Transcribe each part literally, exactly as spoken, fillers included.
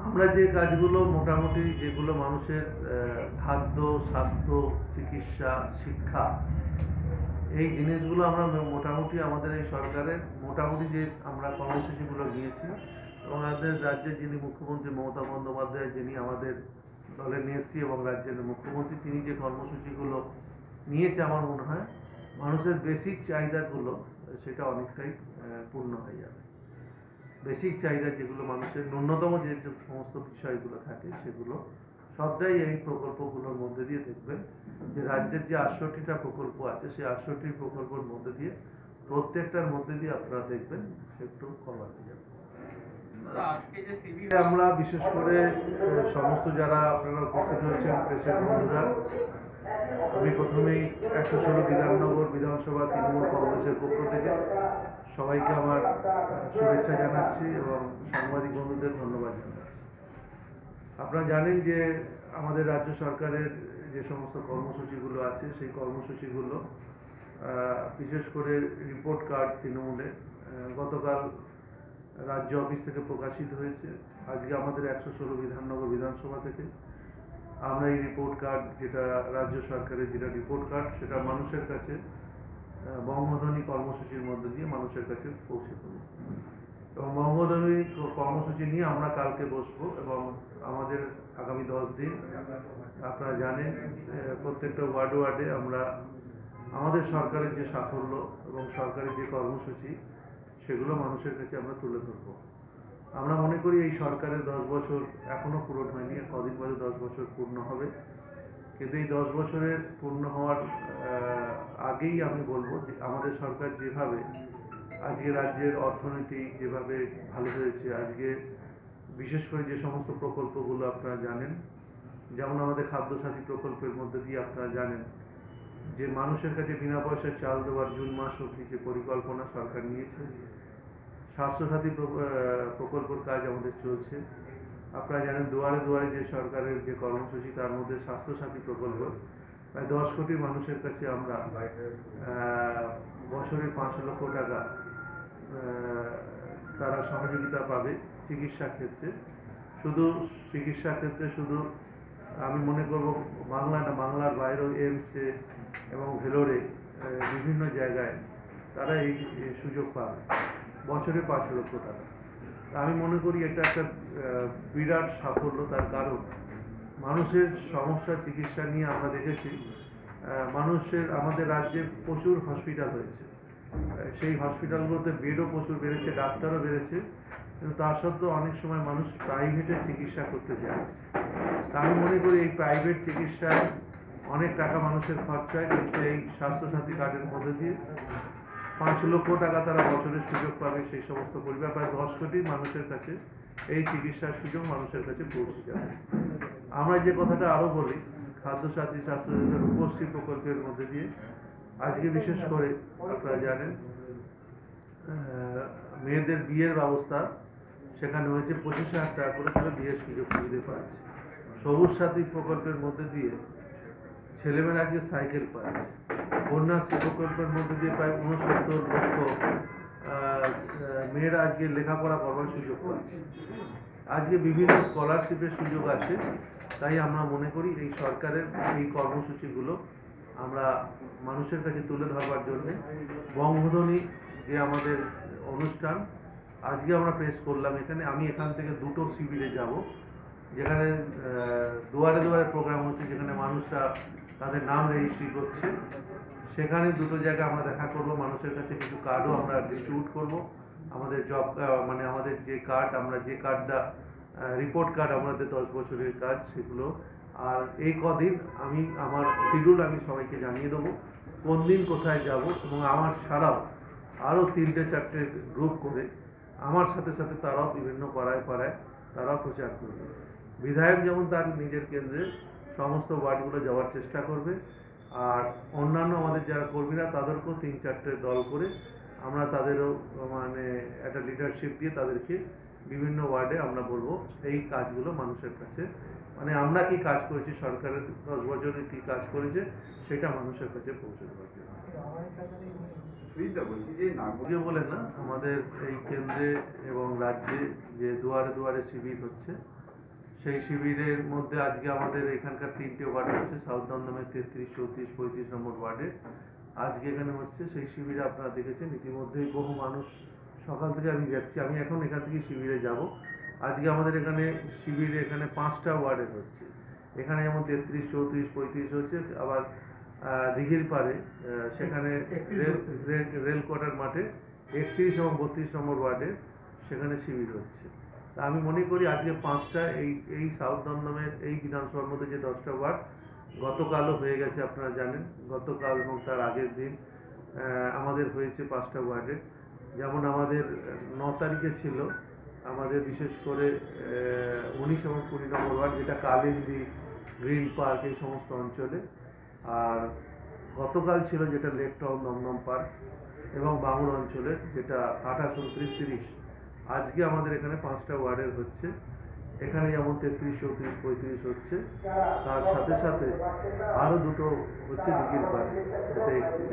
আমরা যে কাজগুলো মোটামুটি যেগুলো মানুষের খাদ্য, স্বাস্থ্য, চিকিৎসা, শিক্ষা, এই জিনিসগুলো আমরা মোটামুটি আমাদের এই সরকারের মোটামুটি যে আমরা কর্মসূচিগুলো নিয়েছি এবং আমাদের রাজ্যের যিনি মুখ্যমন্ত্রী মমতা বন্দ্যোপাধ্যায়, যিনি আমাদের দলের নেত্রী এবং রাজ্যের মুখ্যমন্ত্রী, তিনি যে কর্মসূচিগুলো নিয়েছে আমার মনে হয় মানুষের বেসিক চাহিদাগুলো সেটা অনেকটাই পূর্ণ হয়ে যাবে। বেসিক চাহিদা যেগুলো মানুষের ন্যূনতম যে সমস্ত বিষয়গুলো থাকে সেগুলো সবটাই এই প্রকল্পগুলোর মধ্যে দিয়ে দেখবেন যে রাজ্যের যে আটষট্টিটা প্রকল্প আছে সেই আটষট্টি প্রকল্পের মধ্যে দিয়ে প্রত্যেকটার মধ্যে দিয়ে আপনারা দেখবেন একটু কভার হয়ে যাবে। আমরা বিশেষ করে সমস্ত যারা আপনারা উপস্থিত হয়েছেন প্রেসের বন্ধুরা, আমি প্রথমেই একশো ষোলো বিধাননগর বিধানসভা তৃণমূল কংগ্রেসের পক্ষ থেকে সবাইকে আমার শুভেচ্ছা জানাচ্ছি এবং সাংবাদিক বন্ধুদের ধন্যবাদ জানাচ্ছি। আপনারা জানেন যে আমাদের রাজ্য সরকারের যে সমস্ত কর্মসূচিগুলো আছে সেই কর্মসূচিগুলো বিশেষ করে রিপোর্ট কার্ড তৃণমূলের গতকাল রাজ্য অফিস থেকে প্রকাশিত হয়েছে। আজকে আমাদের একশো ষোলো বিধাননগর বিধানসভা থেকে আমরা এই রিপোর্ট কার্ড, যেটা রাজ্য সরকারের যেটা রিপোর্ট কার্ড, সেটা মানুষের কাছে বঙ্গধ্বনি কর্মসূচির মধ্যে দিয়ে মানুষের কাছে পৌঁছে দেবো এবং বঙ্গধ্বনি কর্মসূচি নিয়ে আমরা কালকে বসবো এবং আমাদের আগামী দশ দিন আপনারা জানেন প্রত্যেকটা ওয়ার্ডে ওয়ার্ডে আমরা আমাদের সরকারের যে সাফল্য এবং সরকারের যে কর্মসূচি সেগুলো মানুষের কাছে আমরা তুলে ধরবো। আমরা মনে করি এই সরকারের দশ বছর এখনো পূরণ হয়নি, কদিন বাদে দশ বছর পূর্ণ হবে, কিন্তু এই দশ বছরের পূর্ণ হওয়ার আগেই আমি বলবো যে আমাদের সরকার যেভাবে আজকে রাজ্যের অর্থনীতি যেভাবে ভালো হয়েছে, আজকে বিশেষ করে যে সমস্ত প্রকল্পগুলো আপনারা জানেন, যেমন আমাদের খাদ্যসাথী প্রকল্পের মধ্যে দিয়ে আপনারা জানেন যে মানুষের কাছে বিনা পয়সায় চাল দেওয়ার জুন মাস অবধি যে পরিকল্পনা সরকার নিয়েছে, স্বাস্থ্যসাথী প্রকল্পের কাজ আমাদের চলছে। আপনারা জানেন দুয়ারে দুয়ারে যে সরকারের যে কর্মসূচি, তার মধ্যে স্বাস্থ্যসাথী প্রকল্প প্রায় দশ কোটি মানুষের কাছে আমরা বছরে পাঁচ লক্ষ টাকা তারা সহযোগিতা পাবে চিকিৎসা ক্ষেত্রে। শুধু চিকিৎসা ক্ষেত্রে শুধু আমি মনে করব বাংলা না, বাংলার বাইরেও এমসে এবং ভেলোরে বিভিন্ন জায়গায় তারা এই সুযোগ পাবে বছরে পাঁচ লক্ষ টাকা। আমি মনে করি এটা একটা বিরাট সাফল্য। তার কারণ মানুষের সমস্যা চিকিৎসা নিয়ে আমরা দেখেছি মানুষের আমাদের রাজ্যে প্রচুর হসপিটাল হয়েছে, সেই হসপিটালগুলোতে বেডও প্রচুর বেড়েছে, ডাক্তারও বেড়েছে, কিন্তু তার সত্ত্বেও অনেক সময় মানুষ প্রাইভেটে চিকিৎসা করতে যায়। তা আমি মনে করি এই প্রাইভেট চিকিৎসায় অনেক টাকা মানুষের খরচ হয়, কিন্তু এই স্বাস্থ্যসাথী কার্ডের মধ্যে দিয়ে পাঁচ লক্ষ টাকা তারা বছরের সুযোগ পাবে। সেই সমস্ত পরিবার প্রায় দশ কোটি মানুষের কাছে এই চিকিৎসার সুযোগ মানুষের কাছে পৌঁছে যাবে। আমরা যে কথাটা আরও বলি, খাদ্যসাথী স্বাস্থ্যসাথী রূপশ্রী প্রকল্পের মধ্যে দিয়ে আজকে বিশেষ করে আপনারা জানেন মেয়েদের বিয়ের ব্যবস্থা সেখানে হয়েছে, পঁচিশ হাজার টাকা করে তারা বিয়ের সুযোগ সুবিধে পাচ্ছে। সবুজ সাথী প্রকল্পের মধ্যে দিয়ে ছেলেমেয়েরা আজকে সাইকেল পাচ্ছে। কন্যাশ্রী প্রকল্পের মধ্যে দিয়ে প্রায় উনসত্তর লক্ষ মেয়েরা আজকে লেখাপড়া করবার সুযোগ পাচ্ছে। আজকে বিভিন্ন স্কলারশিপের সুযোগ আছে। তাই আমরা মনে করি এই সরকারের এই কর্মসূচিগুলো আমরা মানুষের কাছে তুলে ধরবার জন্যে বঙ্গধ্বনি যে আমাদের অনুষ্ঠান আজকে আমরা প্রেস করলাম এখানে, আমি এখান থেকে দুটো শিবিরে যাব, যেখানে দুয়ারে দুয়ারে প্রোগ্রাম হচ্ছে, যেখানে মানুষরা তাদের নাম রেজিস্ট্রি করছে। সেখানে দুটো জায়গায় আমরা দেখা করব, মানুষের কাছে কিছু কার্ডও আমরা ডিস্ট্রিবিউট করব। আমাদের জব মানে আমাদের যে কার্ড, আমরা যে কার্ডটা রিপোর্ট কার্ড আমাদের দশ বছরের কাজ, সেগুলো। আর এই কদিন আমি আমার শিডিউল আমি সবাইকে জানিয়ে দেবো কোন দিন কোথায় যাব, এবং আমার ছাড়াও আরও তিনটে চারটে গ্রুপ করে আমার সাথে সাথে তারাও বিভিন্ন পাড়ায় পাড়ায় তারাও প্রচার করবে। বিধায়ক যেমন তার নিজের কেন্দ্রে সমস্ত ওয়ার্ডগুলো যাওয়ার চেষ্টা করবে, আর অন্যান্য আমাদের যারা কর্মীরা তাদেরকেও তিন চারটে দল করে আমরা তাদেরও মানে একটা লিডারশিপ দিয়ে তাদেরকে বিভিন্ন ওয়ার্ডে আমরা বলবো এই কাজগুলো মানুষের কাছে, মানে আমরা কি কাজ করেছি, সরকারের দশ বছরে কি কাজ করেছে সেটা মানুষের কাছে পৌঁছে দেওয়ার জন্য। বলে না, আমাদের এই কেন্দ্রে এবং রাজ্যে যে দুয়ারে দুয়ারে শিবির হচ্ছে, সেই শিবিরের মধ্যে আজকে আমাদের এখানকার তিনটে ওয়ার্ড হচ্ছে, সাউথ দমদমের তেত্রিশ, চৌত্রিশ, পঁয়ত্রিশ নম্বর ওয়ার্ডে আজকে এখানে হচ্ছে। সেই শিবিরে আপনারা দেখেছেন ইতিমধ্যেই বহু মানুষ, সকাল থেকে আমি যাচ্ছি, আমি এখন এখান থেকে শিবিরে যাব। আজকে আমাদের এখানে শিবিরে এখানে পাঁচটা ওয়ার্ডে হচ্ছে। এখানে যেমন তেত্রিশ, চৌত্রিশ, পঁয়ত্রিশ হচ্ছে, আবার দিঘির পাড়ে সেখানে রেল রেল কোয়ার্টার মাঠে একত্রিশ এবং বত্রিশ নম্বর ওয়ার্ডে সেখানে শিবির হচ্ছে। তা আমি মনে করি আজকে পাঁচটা এই এই সাউথ দমদমের এই বিধানসভার মধ্যে যে দশটা ওয়ার্ড গতকালও হয়ে গেছে, আপনারা জানেন গতকাল এবং তার আগের দিন আমাদের হয়েছে পাঁচটা ওয়ার্ডে। যেমন আমাদের ন তারিখে ছিল আমাদের বিশেষ করে উনিশ এবং কুড়ি নম্বর ওয়ার্ড, যেটা কালিন্দী, গ্রিন পার্ক এই সমস্ত অঞ্চলে। আর গতকাল ছিল যেটা লেক টাউন, দমদম পার্ক এবং বাঙুর অঞ্চলে, যেটা আঠাশ, উনত্রিশ, তিরিশ। আজকে আমাদের এখানে পাঁচটা ওয়ার্ডের হচ্ছে। এখানে যেমন তেত্রিশ, চৌত্রিশ, পঁয়ত্রিশ হচ্ছে, তার সাথে সাথে আরও দুটো হচ্ছে দিঘির পাড়ে, যাতে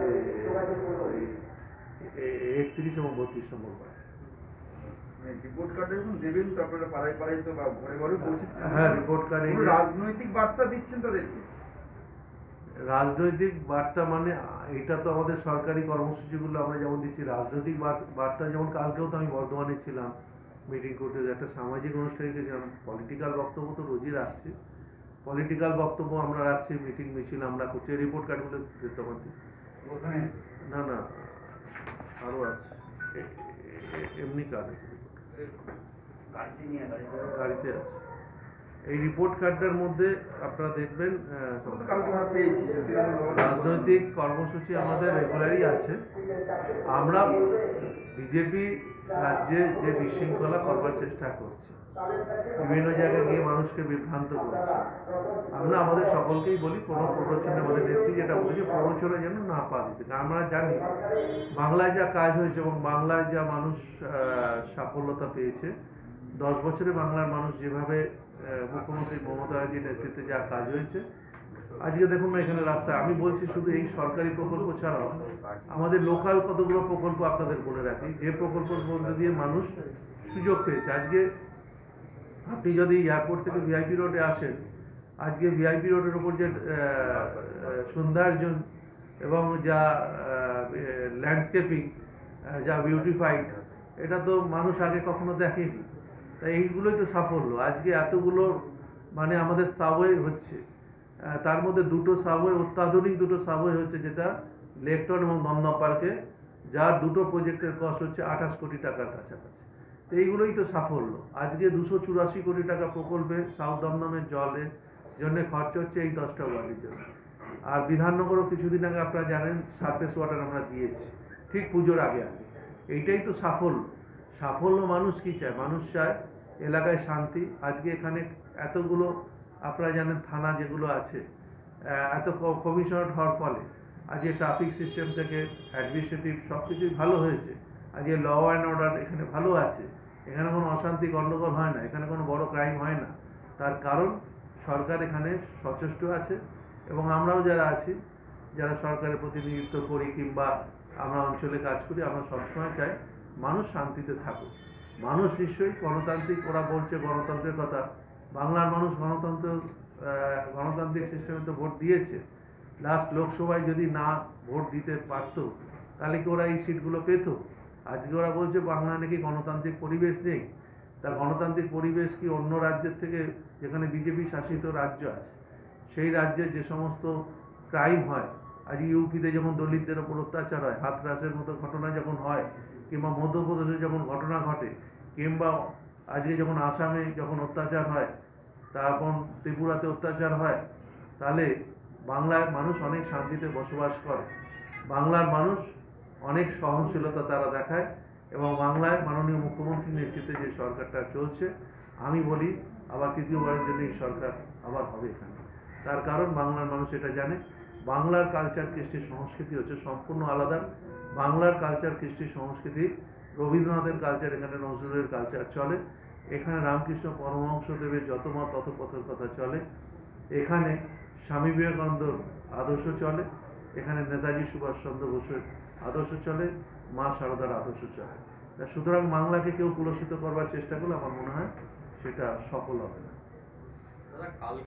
একত্রিশ এবং বত্রিশ নম্বর ওয়ার্ড। রিপোর্ট কার্ড যখন দেবেন তো আপনারা পাড়ায় পাড়ায় তো বা ঘরে ঘরে পৌঁছে, হ্যাঁ রিপোর্ট কার্ড রাজনৈতিক বার্তা দিচ্ছেন তাদেরকে? রাজনৈতিক বার্তা মানে এটা তো আমাদের সরকারি কর্মসূচিগুলো আমরা যেমন দিচ্ছি। রাজনৈতিক বার্তা যেমন কালকেও তো আমি বর্ধমানে ছিলাম মিটিং করতে, একটা সামাজিক অনুষ্ঠানে গেছিলাম। পলিটিক্যাল বক্তব্য তো রোজই রাখছি, পলিটিক্যাল বক্তব্য আমরা রাখছি, মিটিং মিছিল আমরা করছি। রিপোর্ট কার্ডগুলো তোমার ওখানে না না আরও আছে, এমনি কার্ড আছে, গাড়িতে আছে। এই রিপোর্ট কার্ডটার মধ্যে আপনারা দেখবেন রাজনৈতিক কর্মসূচি আমাদের রেগুলারই আছে। আমরা বিজেপি রাজ্যে যে বিশৃঙ্খলা করবার চেষ্টা করছি, বিভিন্ন জায়গায় গিয়ে মানুষকে বিভ্রান্ত করছে, আমরা আমাদের সকলকেই বলি কোনো প্ররোচনে, আমাদের নেত্রী যেটা বলেছে প্ররোচনে যেন না পা দিতে। কারণ আমরা জানি বাংলায় যা কাজ হয়েছে এবং বাংলায় যা মানুষ সাফল্যতা পেয়েছে, দশ বছরে বাংলার মানুষ যেভাবে মুখ্যমন্ত্রী মমতা ব্যানার্জির নেতৃত্বে যা কাজ হয়েছে, আজকে দেখুন না এখানে রাস্তায়, আমি বলছি শুধু এই সরকারি প্রকল্প ছাড়াও আমাদের লোকাল কতগুলো প্রকল্প আপনাদের বলে রাখি, যে প্রকল্পের মধ্যে দিয়ে মানুষ সুযোগ পেয়েছে। আজকে আপনি যদি এয়ারপোর্ট থেকে ভিআইপি রোডে আসেন, আজকে ভিআইপি রোডের উপর যে সৌন্দর্য এবং যা ল্যান্ডস্কেপিং, যা বিউটিফাইড, এটা তো মানুষ আগে কখনো দেখেনি। তাই এইগুলোই তো সাফল্য। আজকে এতগুলো মানে আমাদের সাবওয়ে হচ্ছে, তার মধ্যে দুটো সাবওয়ে, অত্যাধুনিক দুটো সাবওয়ে হচ্ছে, যেটা লেক টাউন এবং দমদম পার্কে, যার দুটো প্রজেক্টের কস্ট হচ্ছে আঠাশ কোটি টাকার কাছাকাছি। তো এইগুলোই তো সাফল্য। আজকে দুশো চুরাশি কোটি টাকা প্রকল্পে সাউথ দমদমের জলের জন্য খরচ হচ্ছে এই দশটা ওয়ার্ডের জন্য। আর বিধাননগরও কিছুদিন আগে আপনারা জানেন সারফেস ওয়াটার আমরা দিয়েছি, ঠিক পুজোর আগে আগে। এইটাই তো সাফল্য। সাফল্য মানুষ কি চায়? মানুষ চায় এলাকায় শান্তি। আজকে এখানে এতগুলো আপনারা জানেন থানা যেগুলো আছে, এত কমিশনার হওয়ার ফলে আজকে ট্রাফিক সিস্টেম থেকে অ্যাডমিনিস্ট্রেটিভ সব কিছুই ভালো হয়েছে। আজকে ল অ্যান্ড অর্ডার এখানে ভালো আছে, এখানে কোনো অশান্তি গণ্ডগোল হয় না, এখানে কোনো বড় ক্রাইম হয় না। তার কারণ সরকার এখানে সচেষ্ট আছে এবং আমরাও যারা আছি, যারা সরকারের প্রতিনিধিত্ব করি কিংবা আমরা অঞ্চলে কাজ করি, আমরা সবসময় চাই মানুষ শান্তিতে থাকুক। মানুষ নিশ্চয়ই গণতান্ত্রিক, ওরা বলছে গণতন্ত্রের কথা, বাংলার মানুষ গণতন্ত্র গণতান্ত্রিক সিস্টেমে তো ভোট দিয়েছে। লাস্ট লোকসভায় যদি না ভোট দিতে পারত তাহলে কি ওরা এই সিটগুলো পেত? আজকে ওরা বলছে বাংলা নাকি গণতান্ত্রিক পরিবেশ নেই। তা গণতান্ত্রিক পরিবেশ কি অন্য রাজ্যের থেকে, যেখানে বিজেপি শাসিত রাজ্য আছে, সেই রাজ্যে যে সমস্ত ক্রাইম হয়, আজ ইউপিতে যেমন দলিতদের ওপর অত্যাচার হয়, হাতরাসের মতো ঘটনা যখন হয়, কিংবা মধ্যপ্রদেশে যখন ঘটনা ঘটে, কিংবা আজকে যখন আসামে যখন অত্যাচার হয়, তারপর ত্রিপুরাতে অত্যাচার হয়, তাহলে বাংলার মানুষ অনেক শান্তিতে বসবাস করে। বাংলার মানুষ অনেক সহনশীলতা তারা দেখায় এবং বাংলায় মাননীয় মুখ্যমন্ত্রীর নেতৃত্বে যে সরকারটা চলছে, আমি বলি আবার তৃতীয়বারের জন্য এই সরকার আবার হবে এখানে। তার কারণ বাংলার মানুষ এটা জানে, বাংলার কালচার, কৃষ্টি, সংস্কৃতি হচ্ছে সম্পূর্ণ আলাদা। বাংলার কালচার, কৃষ্টি, সংস্কৃতি, রবীন্দ্রনাথের কালচার, এখানে নজরুলের কালচার চলে, এখানে রামকৃষ্ণ পরমহংসদেবের যত মত তত পথের কথা চলে, এখানে স্বামী বিবেকানন্দর আদর্শ চলে, এখানে নেতাজি সুভাষচন্দ্র বোসের আদর্শ চলে, মা শারদার আদর্শ চলে। তা সুতরাং বাংলাকে কেউ কুলসিত করবার চেষ্টা করলে আমার মনে হয় সেটা সফল হবে না। কাল